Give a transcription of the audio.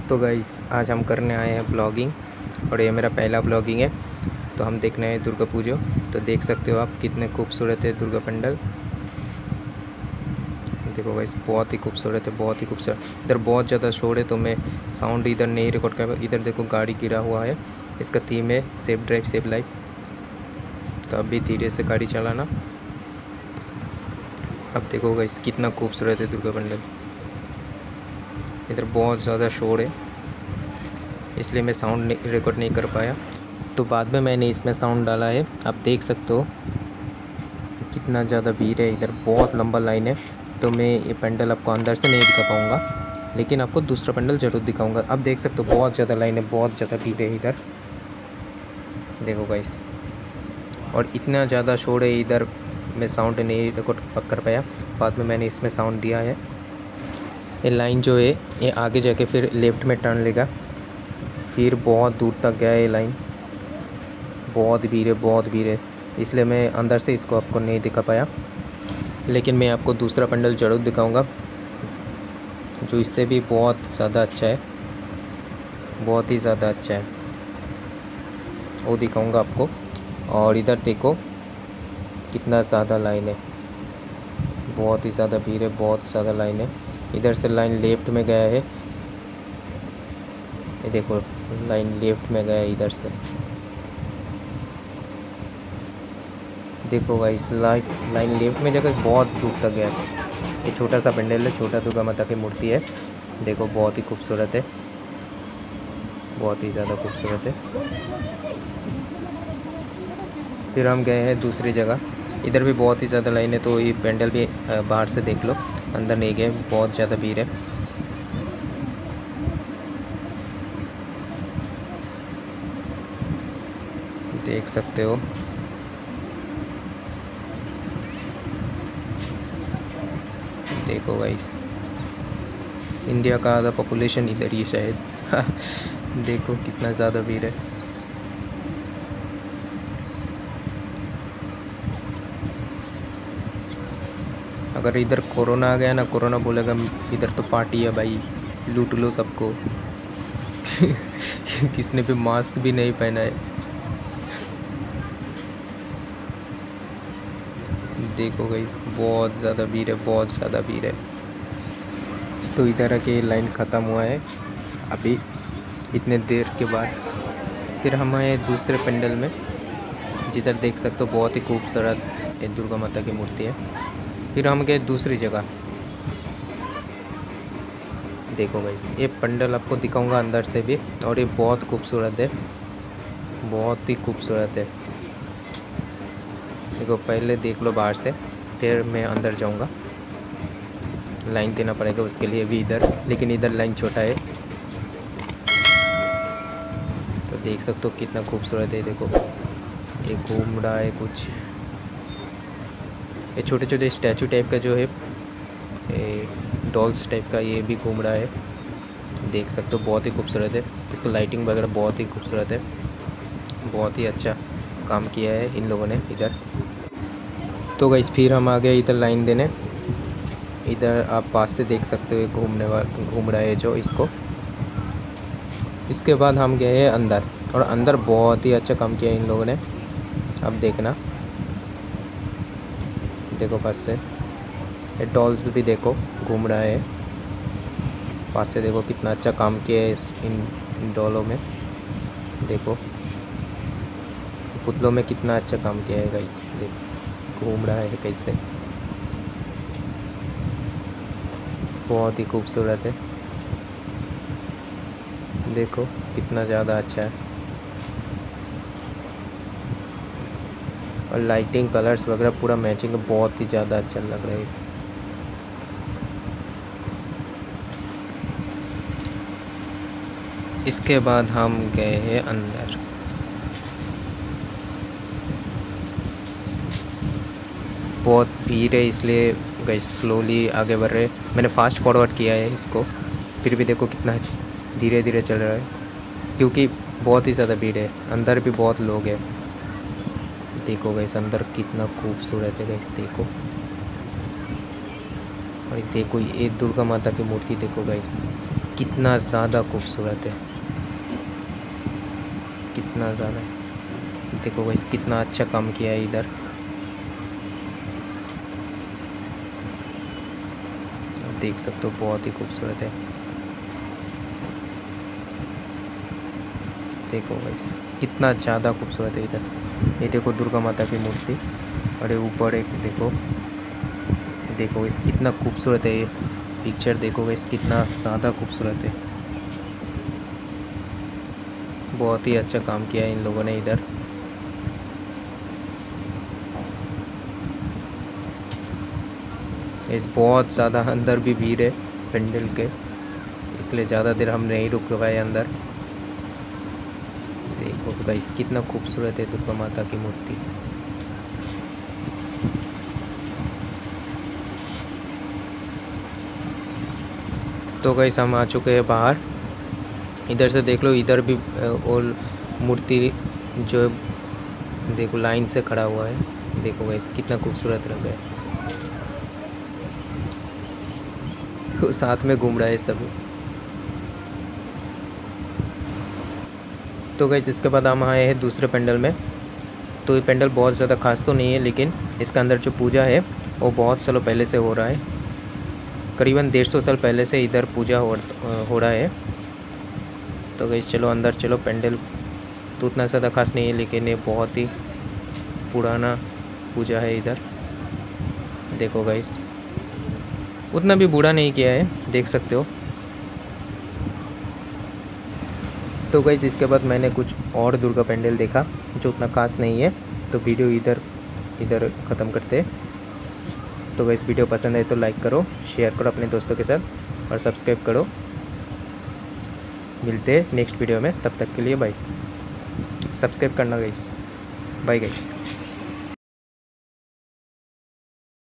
तो गाइस आज हम करने आए हैं ब्लॉगिंग और ये मेरा पहला ब्लॉगिंग है। तो हम देखने आए दुर्गा पूजा। तो देख सकते हो आप कितने खूबसूरत है दुर्गा पंडल। देखो गाइस बहुत ही खूबसूरत है, बहुत ही खूबसूरत। इधर बहुत ज़्यादा शोर है तो मैं साउंड इधर नहीं रिकॉर्ड कर। इधर देखो गाड़ी गिरा हुआ है, इसका थीम है सेफ ड्राइव सेफ लाइफ। तो अभी धीरे से गाड़ी चलाना। अब देखो गाइस कितना खूबसूरत है दुर्गा पंडल। इधर बहुत ज़्यादा शोर है इसलिए मैं साउंड रिकॉर्ड नहीं कर पाया। तो बाद में मैंने इसमें साउंड डाला है। आप देख सकते हो कितना ज़्यादा भीड़ है, इधर बहुत लंबा लाइन है। तो मैं ये पंडल आपको अंदर से नहीं दिखा पाऊँगा, लेकिन आपको दूसरा पंडल ज़रूर दिखाऊंगा। अब देख सकते हो बहुत ज़्यादा लाइन है, बहुत ज़्यादा भीड़ है इधर। देखो गाइस, और इतना ज़्यादा शोर है इधर, मैं साउंड नहीं रिकॉर्ड कर पाया। बाद में मैंने इसमें साउंड दिया है। ये लाइन जो है ये आगे जाके फिर लेफ़्ट में टर्न लेगा, फिर बहुत दूर तक गया ये लाइन। बहुत भीड़ है, बहुत भीड़ है, इसलिए मैं अंदर से इसको आपको नहीं दिखा पाया। लेकिन मैं आपको दूसरा पंडल ज़रूर दिखाऊंगा जो इससे भी बहुत ज़्यादा अच्छा है, बहुत ही ज़्यादा अच्छा है, वो दिखाऊंगा आपको। और इधर देखो कितना ज़्यादा लाइन है, बहुत ही ज़्यादा भीड़ है, बहुत ज़्यादा लाइन है। इधर से लाइन लेफ़्ट में गया है, ये देखो लाइन लेफ़्ट में गया है इधर से। देखो गाइस लाइन लेफ्ट में जाकर बहुत दूर तक गया है। ये छोटा सा पंडल है, छोटा दुर्गा माता की मूर्ति है। देखो बहुत ही खूबसूरत है, बहुत ही ज़्यादा खूबसूरत है। फिर हम गए हैं दूसरी जगह, इधर भी बहुत ही ज़्यादा लाइन है। तो ये पंडल भी बाहर से देख लो, अंदर नहीं गए, बहुत ज़्यादा भीड़ है। देख सकते हो देखो गाइस, इंडिया का आधा पॉपुलेशन इधर ही शायद। देखो कितना ज़्यादा भीड़ है। अगर इधर कोरोना आ गया ना, कोरोना बोलेगा इधर तो पार्टी है भाई, लूट लो सबको। किसने भी मास्क भी नहीं पहना है। देखो गाइस बहुत ज़्यादा भीड़ है, बहुत ज़्यादा भीड़ है। तो इधर आके लाइन ख़त्म हुआ है अभी इतने देर के बाद। फिर हम आए दूसरे पंडल में, जिधर देख सकते हो बहुत ही खूबसूरत एक दुर्गा माता की मूर्ति है। फिर हम गए दूसरी जगह। देखो गाइस ये पंडल आपको दिखाऊंगा अंदर से भी, और ये बहुत खूबसूरत है, बहुत ही खूबसूरत है। देखो पहले देख लो बाहर से, फिर मैं अंदर जाऊंगा। लाइन देना पड़ेगा उसके लिए भी इधर, लेकिन इधर लाइन छोटा है। तो देख सकते हो कितना खूबसूरत है। देखो ये घूम रहा है कुछ, ये छोटे छोटे स्टैचू टाइप का जो है, डॉल्स टाइप का, ये भी घूम रहा है। देख सकते हो बहुत ही खूबसूरत है, इसका लाइटिंग वगैरह बहुत ही खूबसूरत है। बहुत ही अच्छा काम किया है इन लोगों ने इधर। तो गाइस फिर हम आ गए इधर लाइन देने। इधर आप पास से देख सकते हो घूम रहा है जो इसको। इसके बाद हम गए हैं अंदर, और अंदर बहुत ही अच्छा काम किया है इन लोगों ने। अब देखना, देखो पास से ये डॉल्स भी देखो घूम रहा है। पास से देखो कितना अच्छा काम किया है इन डॉलों में। देखो पुतलों में कितना अच्छा काम किया है गाइस। देखो घूम रहा है कैसे, बहुत ही खूबसूरत है। देखो कितना ज़्यादा अच्छा है, और लाइटिंग कलर्स वगैरह पूरा मैचिंग बहुत ही ज़्यादा अच्छा लग रहा है इस। इसके बाद हम गए हैं अंदर। बहुत भीड़ है इसलिए गाइस स्लोली आगे बढ़ रहे। मैंने फास्ट फॉरवर्ड किया है इसको, फिर भी देखो कितना धीरे धीरे चल रहा है, क्योंकि बहुत ही ज़्यादा भीड़ है। अंदर भी बहुत लोग हैं। देखो गाइस अंदर कितना खूबसूरत है गाइस, देखो। और देखो ये दुर्गा माता की मूर्ति देखो गाइस, कितना ज़्यादा खूबसूरत है, कितना ज़्यादा। देखो गाइस कितना अच्छा काम किया है इधर। आप देख सकते हो बहुत ही खूबसूरत है। देखो गाइस कितना ज़्यादा खूबसूरत है इधर। ये देखो दुर्गा माता की मूर्ति, और ये ऊपर एक देखो, देखो इस कितना खूबसूरत है ये पिक्चर। देखो गाइस कितना ज़्यादा खूबसूरत है। बहुत ही अच्छा काम किया है इन लोगों ने इधर। इस बहुत ज़्यादा अंदर भी भीड़ है पेंडल के, इसलिए ज़्यादा देर हम नहीं रुक पाए अंदर। देखो गाइस कितना खूबसूरत है दुर्गा माता की मूर्ति। तो गाइस हम आ चुके हैं बाहर। इधर से देख लो, इधर भी और मूर्ति जो देखो लाइन से खड़ा हुआ है। देखो गाइस कितना खूबसूरत लग रहा है, वो साथ में घूम रहा है सब। तो गाइस इसके बाद हम आए हैं दूसरे पंडल में। तो ये पंडल बहुत ज़्यादा खास तो नहीं है, लेकिन इसके अंदर जो पूजा है वो बहुत सालों पहले से हो रहा है। करीबन 150 साल पहले से इधर पूजा हो रहा है। तो गाइस चलो अंदर चलो। पंडल तो उतना ज़्यादा खास नहीं है, लेकिन ये बहुत ही पुराना पूजा है इधर। देखो गाइस उतना भी बूढ़ा नहीं किया है, देख सकते हो। तो गाइस इसके बाद मैंने कुछ और दुर्गा पंडल देखा जो उतना खास नहीं है, तो वीडियो इधर ख़त्म करते हैं। तो गाइस वीडियो पसंद है तो लाइक करो, शेयर करो अपने दोस्तों के साथ और सब्सक्राइब करो। मिलते हैं नेक्स्ट वीडियो में, तब तक के लिए बाय। सब्सक्राइब करना गाइस। Bye guys.